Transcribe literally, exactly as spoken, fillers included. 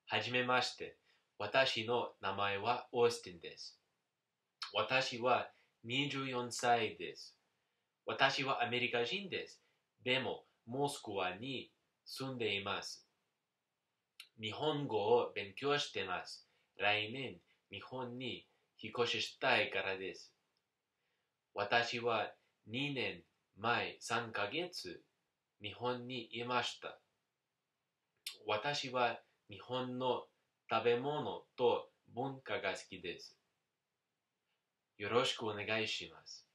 はじめまして。私の名前はオースティンです。私はにじゅうよんさいです。私はアメリカ人です。でも、モスクワに住んでいます。日本語を勉強しています。来年、日本に引っ越ししたいからです。私はにねんまえさんかげつ日本にいました。私は日本の食べ物と文化が好きです。よろしくお願いします。